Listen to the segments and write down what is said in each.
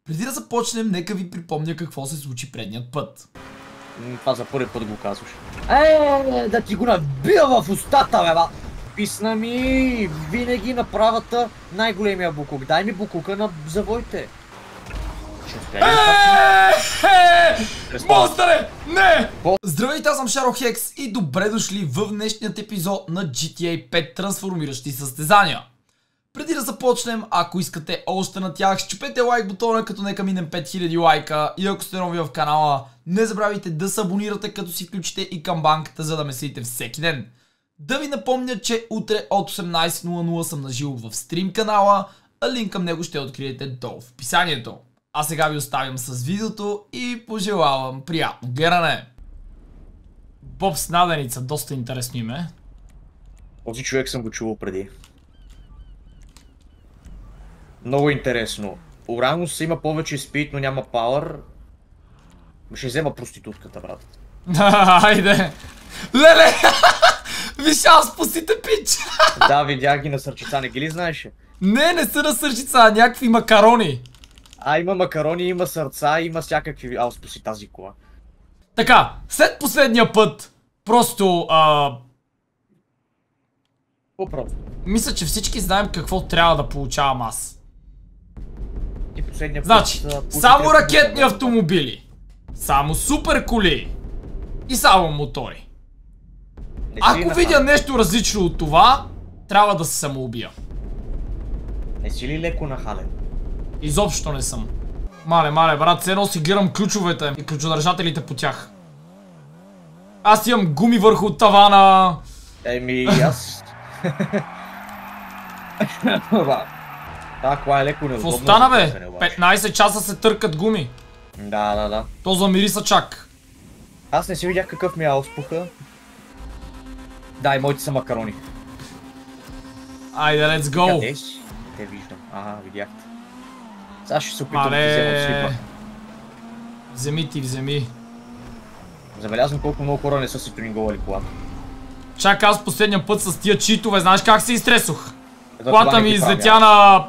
Преди да започнем, нека ви припомня какво се случи предният път. Това за първи път го казваш. Да ти го набия в устата, бе, ба! Писна ми винаги на правата най-големия буклук. Дай ми буклука на завоите. Монстъре! Не! Здравейте, аз съм Шаро-Хекс и добре дошли в днешният епизод на GTA 5 трансформиращи състезания. Преди да започнем, ако искате още на тях, щупете лайк бутона, като нека минем 5000 лайка. И ако сте нови в канала, не забравяйте да се абонирате, като си включите и камбанката, за да ме следите всеки ден. Да ви напомня, че утре от 18:00 съм наживо в стрим канала, а линк към него ще откриете долу в описанието. А сега ви оставям с видеото и пожелавам приятно гледане. Боб с наденица, доста интересно име. Този човек съм го чувал преди. Много интересно. Уранус има повече спид, но няма пауър. Ще взема проститутката, брат. Хайде! Леле! Виж, аз пустите пич! Да, видях ги на сърчица, не ги ли знаеш? Не са на сърчица, а някакви макарони. Има макарони, има сърца, има всякакви... спаси тази кола. Така, след последния път, просто По-просто. мисля, че всички знаем какво трябва да получавам аз. И последния път... Значи, само ракетни автомобили, само супер коли и само мотори. Ако видя нещо различно от това, трябва да се самоубия. Не си ли леко нахален? Изобщо не съм. Мале, брат, все едно си гледам ключовете и ключодържателите по тях. Аз имам гуми върху тавана. Аз... Кола е леко неудобно. Какво стана, бе? 15 часа се търкат гуми. Да. То замириса чак. Аз не си видях какъв ми е ауспуха. Да, и моите са макарони. Айде, let's go. Къде си? Те виждам. Видяхте. Сега ще се опитам да взема слипа. Вземи. Забелязвам колко много хора не са си тюнинговали колата. Чак, аз последния път с тия читове, знаеш как се изтресох? Колата ми излетя на...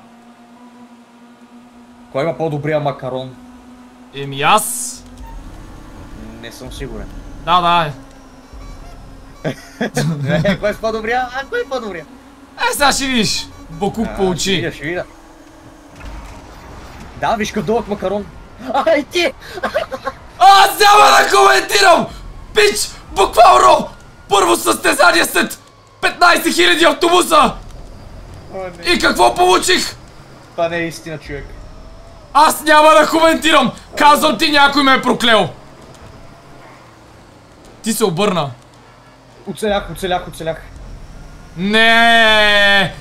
Кой има по-добрия макарон? Аз... Не съм сигурен. Да. Кой е по-добрия? Кой е по-добрия? Сега ще видиш. Бокук получи. Ще видя. Да, виж какъв дълъг макарон. Ти! Аз няма да коментирам! Пич, буквално! Първо състезание след 15 000 автобуса! И какво получих? Това не е истина, човек. Аз няма да коментирам! Казвам ти, някой ме е проклел! Ти се обърна. Оцелях. Не!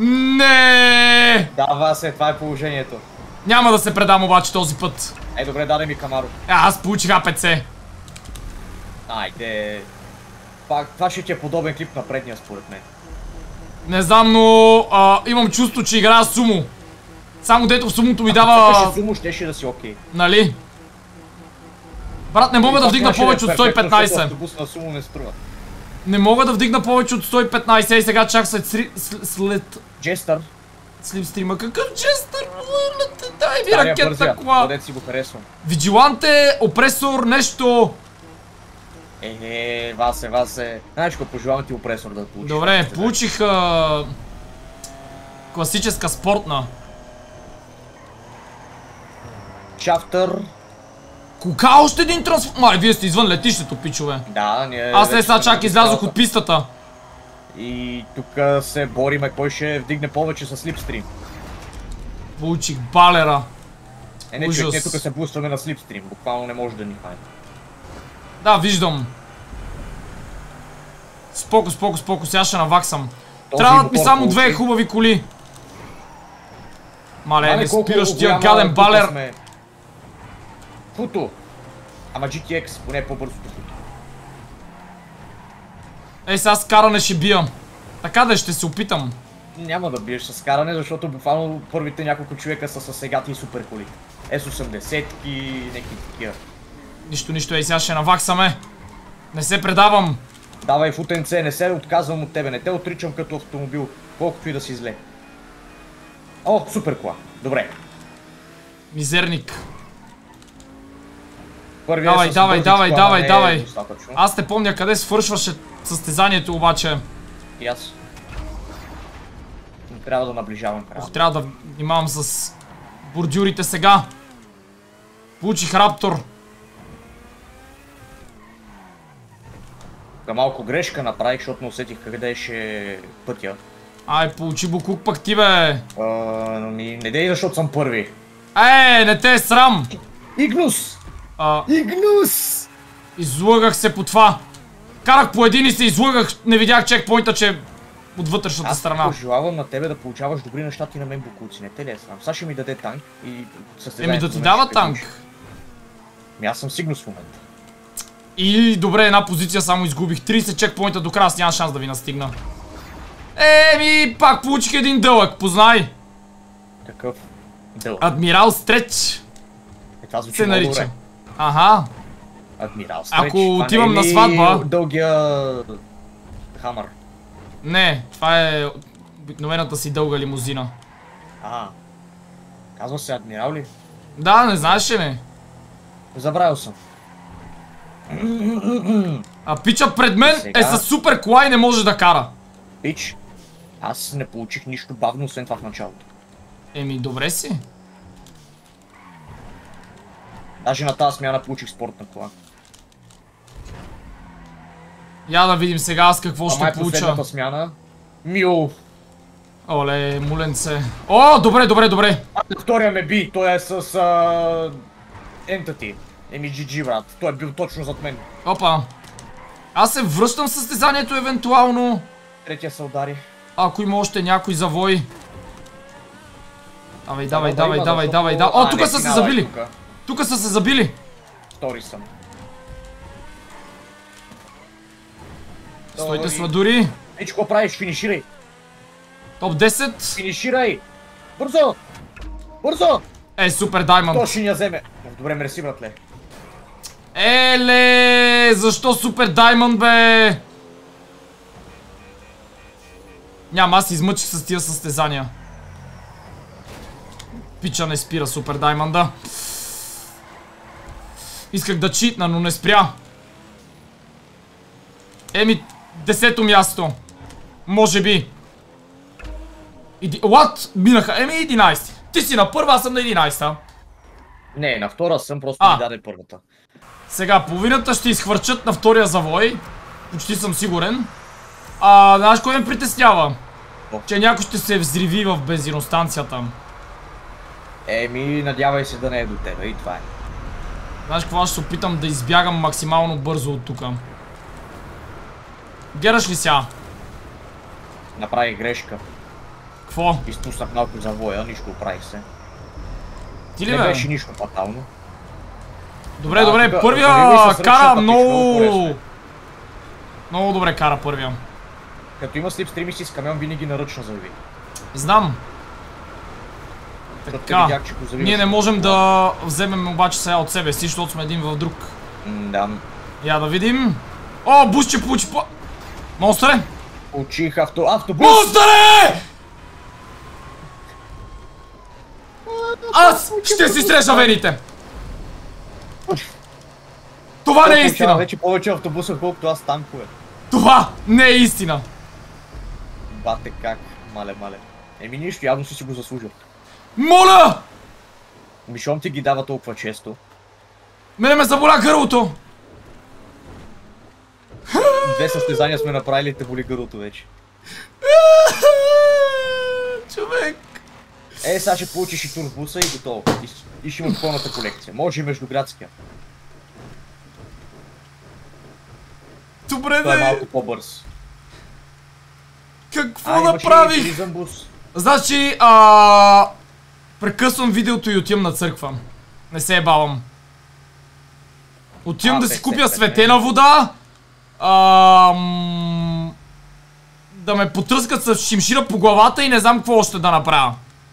Да, Васе, това е положението. Няма да се предам обаче този път. Добре, даде ми Камаро. Аз получих АПЦ. Айде. Това ще ти е подобен клип на предния, според мен. Не знам, но имам чувство, че играя сумо. Само дето в сумото ми дава... Ако сумо, щеше да си окей. Нали? Брат, не мога да вдигна повече от 115. Автобус на сумо не струва. Не мога да вдигна повече от 115. И сега чак след... Джестър. Слипстрима. Какъв джестър? Дай ми ракетна кола. Където си го харесвам. Виджиланте, опресор, нещо. Васе. Знаеш какво, пожелавам ти опресор да получиш. Добре, получих класическа спортна. Шафтър. Кога още един трансформатор? Вие сте извън летището, пичове. Да, ние... Аз сега чак излязох от пистата. И тук се бориме кой ще вдигне повече с слипстрим. Получих балера. Не, човек, не тук се бустваме на слипстрим. Буквално не може да ни хване. Да, виждам. Споко, сега ще наваксам. Трябват ми само две хубави коли. Мале, не спираш тия гаден балер. Футо. Ама GTX, поне по-бързото футо. Сега с каране ще бия. Така да ще се опитам. Няма да биеш с каране, защото буквално първите няколко човека са с сегати и супер коли. S80-ки, някакви такива. Нищо, сега ще наваксаме. Не се предавам. Давай, футенце, не се отказвам от тебе, не те отричам като автомобил, колкото и да си зле. Супер кола, добре. Мизерник. Давай. Аз те помня къде свършваше състезанието обаче. И аз. Не трябва да наближавам края. Ох, трябва да внимавам с бордюрите сега. Получих раптор. Малко грешка направих, защото не усетих къде ще пътя. Ай, получи букук пък ти, бе. Не дей, защото съм първи. Не те е срам. Игнус! Излъгах се по това. Карах по един и се излъгах. Не видях чекпоинта, че е от вътрешната страна. Аз пожелавам на тебе да получаваш добри неща, ти на мен букуци. Не те ли е срам? Сега ще ми даде танк и състезанието. Да ти дава танк. Аз съм Сигнус в момента. И добре, една позиция само изгубих. 30 чекпоинта до края, няма шанс да ви настигна. Пак получих един дълъг, познай. Какъв дълъг? Адмирал Стреч. Това звучи се много нарича. добре. Аха. Адмирал Стреч. Ако отивам на сватба... Дългия... Хамър. Не, това е обикновената си дълга лимузина. Казва се Адмирал ли? Да, не знаеш ли не? Забравил съм. А пича пред мен сега... е със супер кола и не може да кара. Пич, аз не получих нищо бавно, освен това в началото. Добре си. Даже на тази смяна получих спортна кола. Я да видим сега аз какво ще получа. Последната смяна... Мил. Оле, муленце. О, добре. Втория ме би, той е с... Entity. GG, брат. Той е бил точно зад мен. Опа. Аз се връщам в състезанието евентуално. Третия се удари. Ако има още някой завой. Давай. О, тук са се забили. Тук са се забили. Втори съм. Стойте сладури. Ей, какво правиш? Финиширай. Топ 10. Финиширай. Бързо. Супер даймонд. То ще ни я вземе. Добре, мерси, братле. Защо супер даймонд, бе? Няма, аз измъчих с тия състезания. Пича не спира супер даймонда. Исках да читна, но не спря. 10-то място. Може би. What? Минаха. 11. Ти си на първа, аз съм на 11-та. Не, на втора съм, просто ми даде първата. Сега, половината ще изхвърчат на втория завой. Почти съм сигурен. Знаеш кой ме притеснява? Че някой ще се взриви в бензиностанцията. Надявай се да не е до тебе и това е. Знаеш какво, ще се опитам да избягам максимално бързо от тука. Гледаш ли сега? Направих грешка. Какво? Изпуснах малко завоя, нищо оправих се. Ти ли не бе? беше нищо фатално. Добре, първия кара много... Много добре кара първия. Като има слипстрим и си с камион, винаги наръчно завиви. Знам. Така, ние не можем да вземем обаче сега от себе си, защото сме един в друг. Да. Я да видим. О, Бусче получи по... Монстъре! Получих автобус! Монстъре! Аз ще си срежа вените! Това не е истина! Вече повече автобуса, колкото аз танкове. Това не е истина! Бате как, мале. Нищо, явно си го заслужил. Моля! Щом ти ги дава толкова често. Мене ме заболя гърлото! 2 състезания сме направили, те боли гърлото вече. Човек! Сега ще получиш и турбуса и готово. И ще имаш пълната колекция. Може и междуградския. Добре, той е малко по-бърз. Какво направих? Значи, прекъсвам видеото и отивам на църква. Не се ебавам. Отивам да си купя светена вода. Да ме потръскат с шимшира по главата и не знам какво още да направя.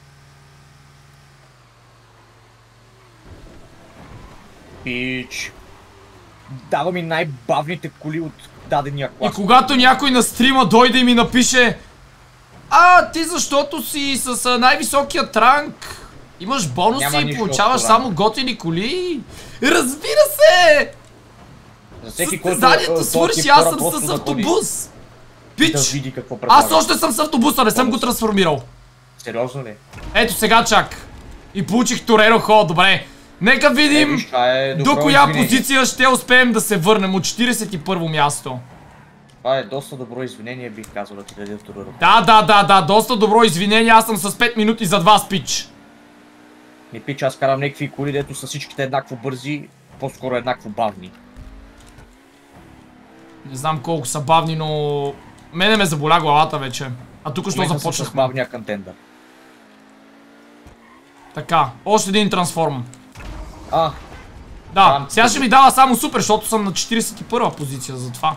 Пич. Дава ми най-бавните коли от дадения клас. И когато някой на стрима дойде и ми напише: ти защото си с най-високият ранг Имаш бонуси Няма и нищо получаваш от това. само готини коли. Разбира се! За всеки, който Състезанието свърши, аз съм с автобус. Пич! Да види какво предлага. Аз още съм с автобуса, не съм го трансформирал. Сериозно ли? Ето сега чак. И получих Тореро ход, добре. Нека видим Виж, това е до добро коя извинение. позиция ще успеем да се върнем от 41-во място. Това е доста добро извинение, бих казал, да ти даде Тореро. Да, доста добро извинение, аз съм с 5 минути зад вас, пич. Не пич, аз карам някакви коли, дето са всичките еднакво бързи, по-скоро еднакво бавни. Не знам колко са бавни, но... Мене ме заболя главата вече. А тук що започнах. С бавния контендър. Така, още един трансформ. А, Да, сега ще ми дава само супер, защото съм на 41-а позиция, затова.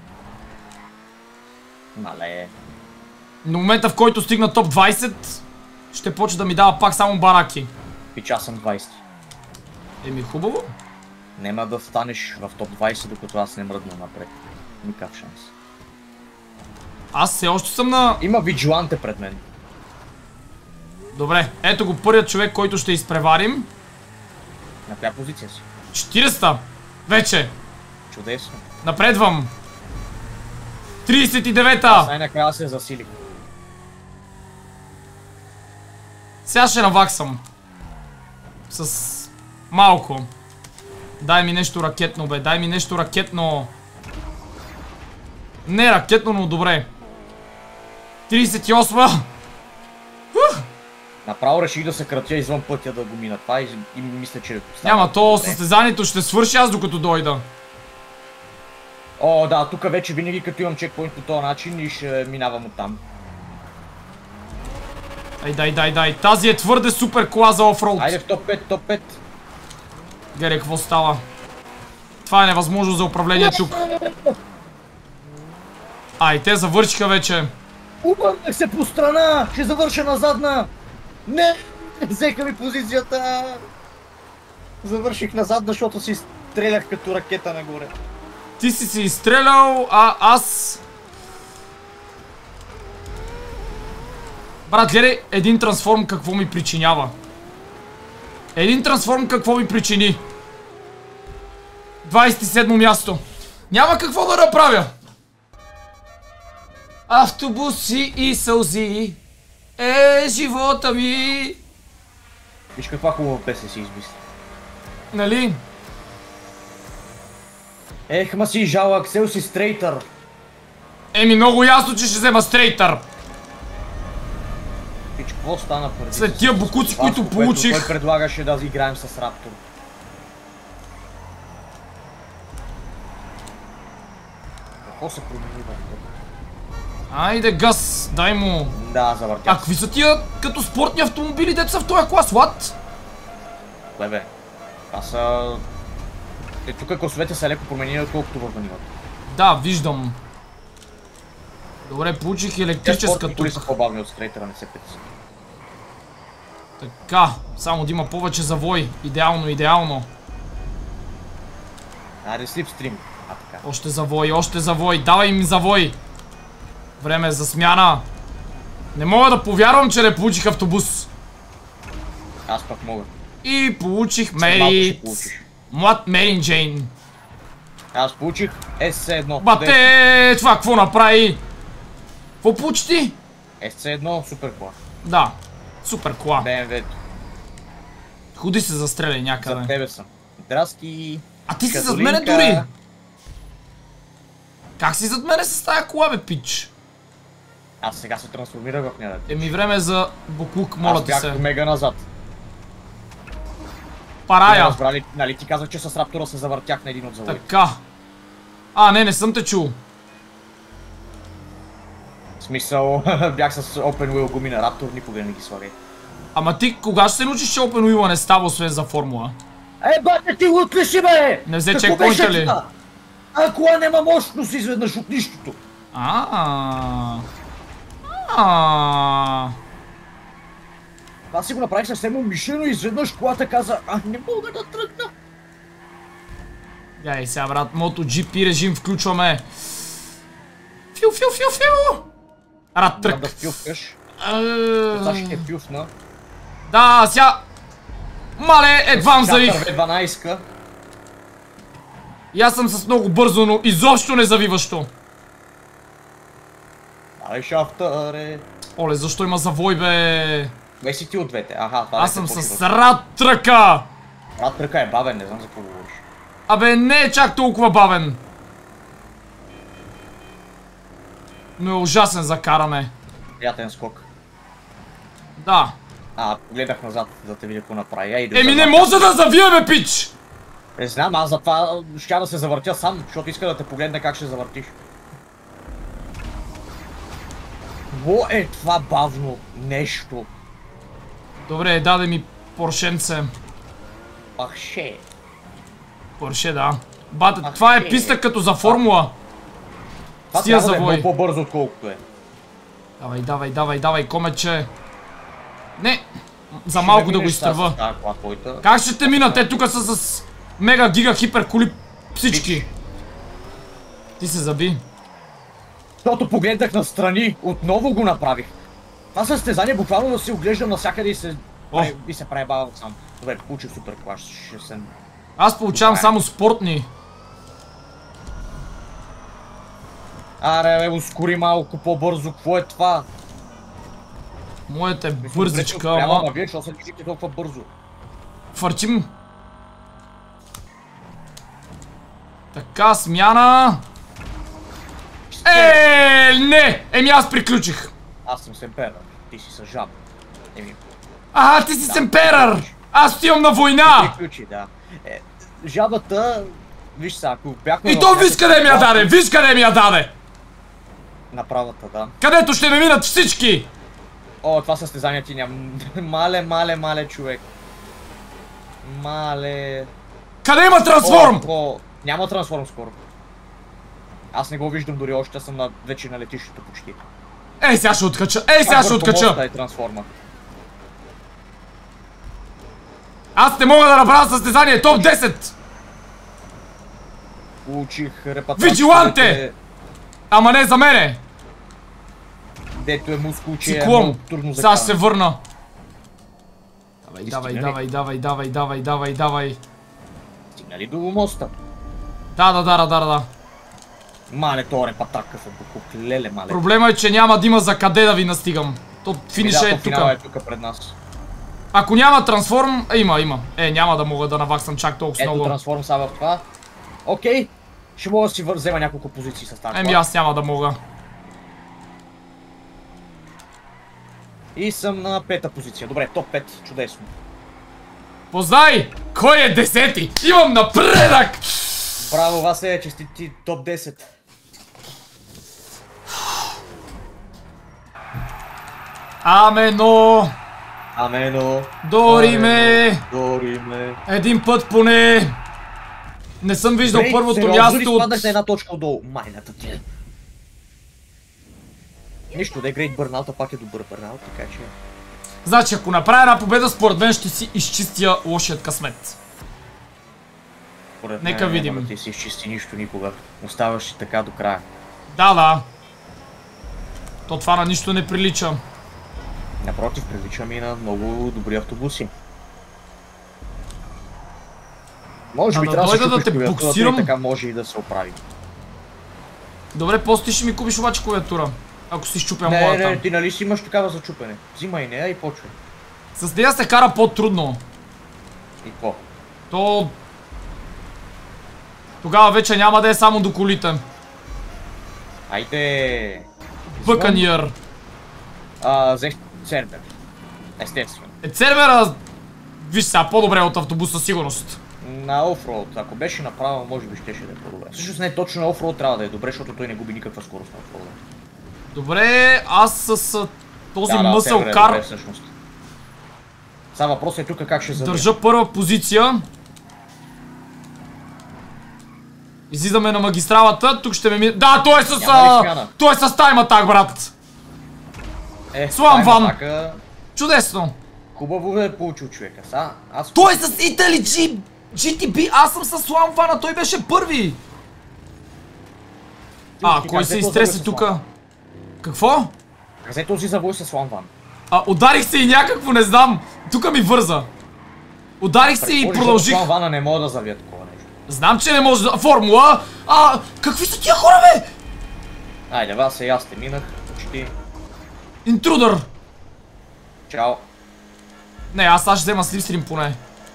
мале. На момента, в който стигна топ 20, ще почне да ми дава пак само бараки. Пич, аз съм 20. Еми хубаво. Нема да станеш в топ 20, докато аз не мръдна напред. Никакъв шанс. Аз все още съм на... Има виджиланте пред мен. Добре, ето го първият човек, който ще изпреварим. На коя позиция си? 40-та. Вече. Чудесно. Напредвам. 39-та. Аз най-накрая се засилих. Сега ще наваксам. С малко. Дай ми нещо ракетно, бе. Дай ми нещо ракетно. Не ракетно, но добре. 38-та. Направо реших да се кратя извън пътя да го мина това и мисля, че... Няма, то състезанието ще свърши аз докато дойда. О, да, тук вече винаги като имам чекпоинт по този начин и ще минавам оттам. Дай. Тази е твърде супер кола за офроуд. Айде в топ 5, топ 5. Гере, какво става? Това е невъзможно за управление тук. Ай, те завършиха вече. Обърнах се по страна! Ще завърша на задна! Не! Взеха ми позицията! Завърших на задна, защото си стрелях като ракета нагоре. Ти си се изстрелял, а аз... Брат, гледай, един трансформ какво ми причинява. Един трансформ какво ми причини. 27 място. Няма какво да направя. Автобуси и сълзи е живота ми. Виж каква хубава песен си измисли. Нали? Ех, ма си жалък, взел си стрейтър. Еми много ясно, че ще взема стрейтър. Виж, какво стана преди? След тия бокуци, които получих. Той предлагаше да играем с Раптор. Какво се промени в това? Айде газ, дай му. Да, завъртях. А какви са тия като спортни автомобили, дето са в този клас, what? Лебе, това са... тук класовете са леко променени, отколкото във ванилата. Да, виждам. Добре, получих електрическа тук. тук. Са по-бавни от стрейтера, не се притесни. Така, само да има повече завой. Идеално. Аре, слипстрим. А, така. Още завой. Давай ми завой. Време е за смяна. Не мога да повярвам, че не получих автобус. Аз пък мога. И получих Малко Мерит. ще получиш. Млад Мерин Джейн. Аз получих SC1. Бате, това какво направи? Какво получи ти? SC1, супер кола. Да, супер кола. BMW-то. Ходи се застреляй някъде. За тебе съм. Драски. А ти си зад мене дори! Как си зад мене с тая кола, бе, пич? Аз сега се трансформирах в нея. Еми време е за буклук, моля ти Аз се. бях мега назад. Парая. Разбрали, нали ти казах, че с Раптора се завъртях на един от завоите. Така. А, не съм те чул. В смисъл, бях с Open Wheel гуми на Раптор, никога не ги слагай. Ама ти кога ще се научиш, че Open Wheel не става освен за формула? Бате, ти го отлиши, бе! Не взе чекпоинта ли? А кола няма мощност изведнъж от нищото. Това си го направих съвсем умишлено и изведнъж колата каза, не мога да тръгна. Гай сега, брат, MotoGP режим включваме. Фил. Рад трък. Да филфкаш. Това ще те пюфна. Да, сега... Мале, едва завих. Едва наиска. И аз съм с много бързо, но изобщо не завиващо. Давай шафтъре. Оле, защо има завой, бе? Бе си ти от двете. Аха, това Аз съм с рад ръка. Рад ръка е бавен, не знам за какво говориш. Абе, не е чак толкова бавен. Но е ужасен за каране. Приятен скок. Да. Гледах назад, за да те видя какво направи. Еми не може да завия, бе, пич! Не знам, аз затова ще да се завъртя сам, защото иска да те погледне как ще завъртиш. Во е това бавно нещо? Добре, даде ми поршенце. Пахше. Порше, да. Бате, това е писта като за формула. Това Стия трябва да е завой. много по-бързо отколкото е. Давай, комече. Не, за малко да го изтърва. Как ще те мина? Те тук са с мега гига хипер коли всички. Ти се заби. Защото погледнах настрани, отново го направих. Това състезание буквално да се оглеждам навсякъде и се прави бавал сам. Добре, получих супер клаш, ще съм... Аз получавам само спортни. Аре, бе, ускори малко по-бързо, какво е това? Моята е бързичка, ама... Вие, защото се движите толкова бързо. Фърчим. Така, смяна. Не! Еми аз приключих. Аз съм семперър, ти си с жаба. Ти си семперър! Аз отивам на война! Приключи, да. Жабата, виж са, ако бяхме... И то виж къде ми я даде! Виж къде ми я даде! На правата, да. Където ще ме минат всички! О, това състезание ти няма... Мале, човек. Мале... Къде има трансформ? Няма трансформ скоро. Аз не го виждам дори още, съм вече на летището почти. Сега ще откача! Е трансформа. Аз не мога да направя състезание топ 10! Получих репатрацията. Вигиланте! Ама не за мене! Дето е мускулче, е много трудно за сега ще се върна. Давай. Стигнали до моста? Да. Мале, то репатак какъв е букук, леле мале. Проблема е, че няма да има за къде да ви настигам. То финиша е тук. Финала е тук пред нас. Ако няма трансформ, има. Няма да мога да наваксам чак толкова много. Ето трансформ са в това. Окей. Ще мога да си взема няколко позиции с тази. Аз няма да мога. И съм на пета позиция. Добре, топ 5. Чудесно. Познай! Кой е 10-ти? Имам напредък! Браво, Васе, честити топ 10. Амено! Дориме! Един път поне! Не съм виждал първото място от... Спаднах на една точка отдолу. Майната ти. Нищо, да е Great Burnout, а пак е добър Burnout, така че... Значи, ако направя една победа, според мен ще си изчистя лошият късмет. Нека видим. Няма да ти си изчисти нищо никога. Оставаш и така до края. Да. То това на нищо не прилича. Напротив, прилича ми на много добри автобуси. Може би трябва да те буксирам. Така може и да се оправи. Добре, после ще ми купиш обаче клавиатура. Ако си щупя моята. Не, ти нали си имаш такава за чупене. Взимай нея и почвай. С нея се кара по-трудно. И какво? То... Тогава вече няма да е само до колите. Айде! Бъканиер. Взех Цербер. Естествено. Цербера... Виж сега, по-добре от автобуса сигурност. На офроуд. Ако беше направо, може би щеше да е по-добре. Всъщност не точно на офроуд трябва да е добре, защото той не губи никаква скорост на офроуда. Добре, аз с този мъсъл кар... Сега въпросът е тук как ще забия. Държа първа позиция. Излизаме на магистралата, тук ще ме ми... Да, той е с... Той е с тайм атак, брат! Слам ван! Чудесно! Хубаво е получил човека. Той е с Italy GTB, аз съм с Слам вана, той беше първи! Кой се изтреси тука? Какво? Взе този завой с Слам ван. Ударих се и някакво, не знам. Тука ми върза. Ударих се и продължих. Вана не мога да завия такова нещо. Знам, че не може да... Формула! Какви са тия хора, бе? Айде, вас и аз те минах. Почти. Интрудър! Чао. Не, аз ще взема слипстрим поне.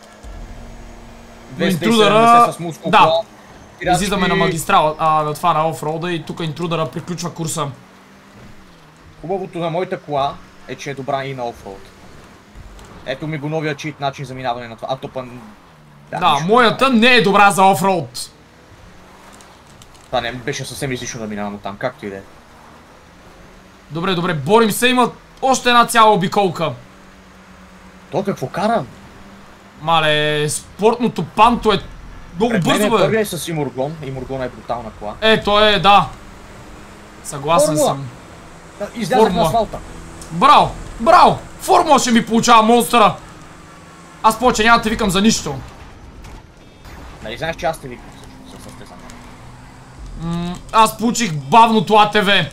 Но 270 интрудъра... с мускул Да. кола. Излизаме на магистрала, на това на офроуда и тук интрудъра приключва курса. Хубавото на моята кола е, че е добра и на офроуд. Ето ми го новия чит начин за минаване на това. Да, моята не е добра за офроуд. Това не беше съвсем излишно да минавам оттам, както и да е. Добре, борим се, има още една цяла обиколка. То какво кара? Мале, спортното панто е много бързо, бе. Първият е с Имургон. Имургон е брутална кола. То е, да. Съгласен съм. Излязах на асфалта. Браво! Формула ще ми получава монстъра. Аз повече няма да те викам за нищо. Нали знаеш, че аз те викам със състезание? Аз получих бавното АТВ.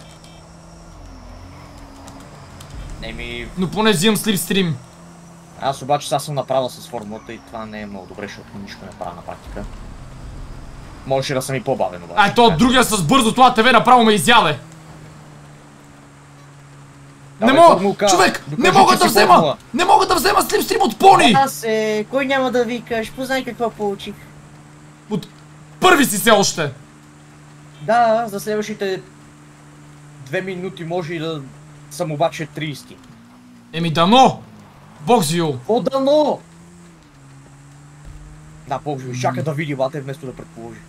Но поне взимам слипстрим. Аз обаче сега съм направил с формулата и това не е много добре, защото нищо не правя на практика. Можеше да съм и по-бавен обаче. То другия с бързото АТВ направо ме изяде. Не мога! Човек! Не мога да взема слипстрим от пони! Кой няма да викаш? Познай какво получих. От първи си се още! Да, за следващите 2 минути може и да съм обаче 30. Дано! Боксвил! О, дано! Да, Боксвил, чака да види бате вместо да предположи.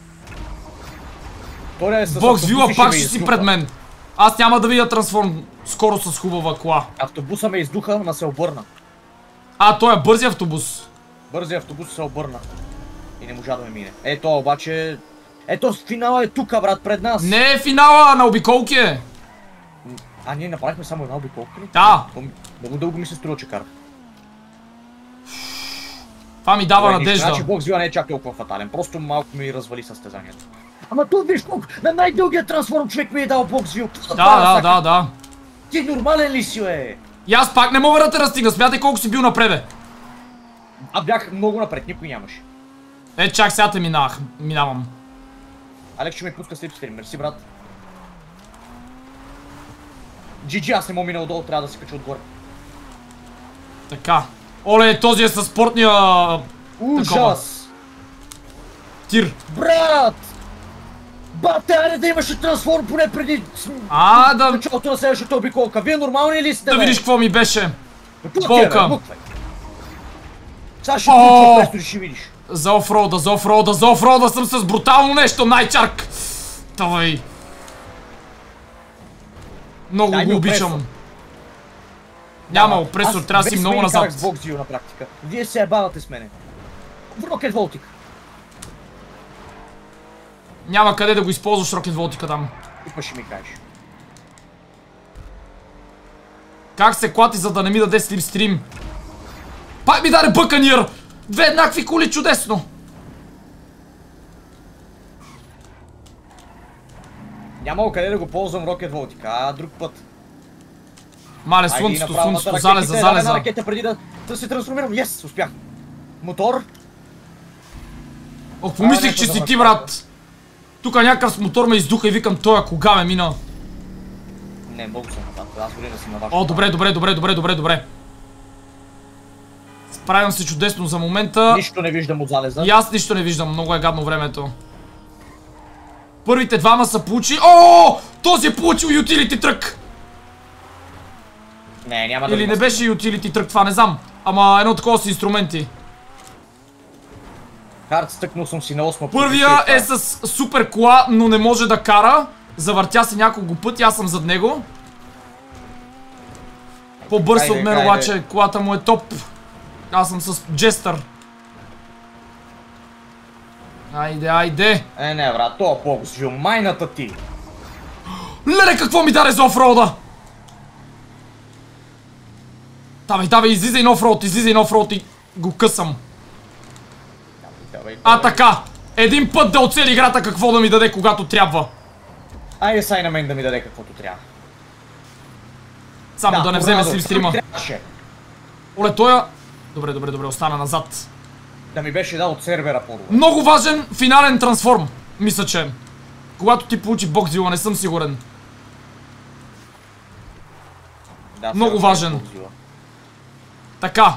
Боксвила пак ще си пред мен. Аз няма да видя трансформ скоро с хубава кола. Автобуса ме издуха, но се обърна. Той е бързи автобус. Бързият автобус се обърна. И не можа да ме мине. Ето обаче... Ето финала е тука, брат, пред нас. Не е финала, на обиколки е. Ние направихме само една обиколка ли? Да. Много дълго ми се струва, че карах. Това ми дава надежда. Значи Боксвила не е чак толкова фатален, просто малко ми развали състезанието. Ама тут виж колко, на най-дългия трансформ човек ми е дал Боксвил. Да. Ти нормален ли си, бе? И аз пак не мога да те разстигна, смятай колко си бил напреде. Бях много напред, никой нямаше. Чак сега те минавам. Алекс ще ме пуска слипстрим, мерси брат. GG, аз не мога мина отдолу, трябва да се кача отгоре. Така. Оле, този е със спортния... Ужас! Тир. Брат! Бате, айде да имаше трансформ поне преди... началото на следващата обиколка. Вие нормални ли сте, бе? Да видиш какво ми беше. Болка. Сега ще включва престо и ще видиш. За офроуда съм с брутално нещо, най-чарк. Давай. Много го обичам. Няма опресор, трябва да си много назад. Аз с Боксвил на практика. Вие се ебавате с мене. В Рокет Волтик. Няма къде да го използваш Рокет Волтика там. И ще ми кажеш. Как се клати, за да не ми даде слипстрим? Пак ми даде Бъканир! Две еднакви коли, чудесно! Няма къде да го ползвам Рокет Волтика, друг път. Мале, слънцето, залеза. Една ракета преди да се трансформирам. Yes, успях. Мотор. Помислих, че си ти, брат. Тука някакъв с мотор ме издуха и викам, той кога ме мина. Не, много съм нататък, аз дори да си на вашата. Добре. Справям се чудесно за момента. Нищо не виждам от залеза. И аз нищо не виждам, много е гадно времето. Първите двама са получили... Този е получил utility трък! Не, няма да... Или не беше utility трък, това не знам. Ама едно такова с инструменти. Хард, стъкнал съм си на 8. Първия е с супер кола, но не може да кара. Завъртя се няколко пъти, аз съм зад него. По-бърз от мен обаче, колата му е топ. Аз съм с джестър. Айде. Не, брат, това Боксвил, майната ти. Леле, какво ми даде за офроуда? Давай, излизай на офроуд и го късам. Така. Един път да оцели играта какво да ми даде, когато трябва. Айде сай на мен да ми даде каквото трябва. Само да не вземе слив стрима. Трябваше Оле, той... Добре, остана назад. да ми беше дал от сервера по-добре. Много важен финален трансформ. Мисля, че. Когато ти получи бокзила, не съм сигурен. Да, Много важен. Така.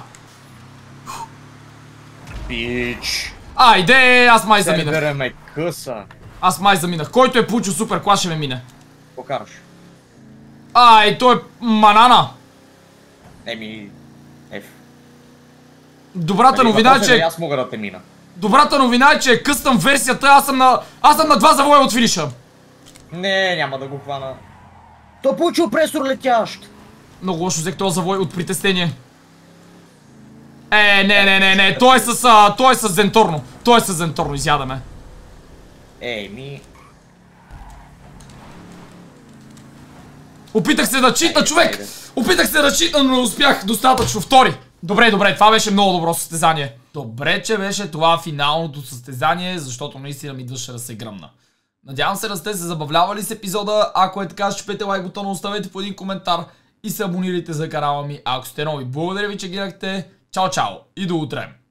Бич. Айде, аз май заминах. Сервера ме къса. Аз май заминах. Който е получил супер клас ще ме мине. Покараш. Ай, той е манана. Еми... Еф. Добрата новина е, че... Аз мога да те мина. Добрата новина е, че е къстъм версията. Аз съм на 2 завоя от финиша. Не, няма да го хвана. Той получил пресор летящ. Много лошо взех този завой от притестение. Не. Той е с Зенторно. Той е с Зенторно, изядаме. Ми... Опитах се да читна, човек! Опитах се да читна, но не успях достатъчно. Втори. Добре, това беше много добро състезание. Добре, че беше това финалното състезание, защото наистина ми идваше да се гръмна. Надявам се да сте се забавлявали с епизода. Ако е така, чупете лайк бутона, оставете по един коментар и се абонирайте за канала ми, ако сте нови. Благодаря ви, че гледахте. Чао и до утре!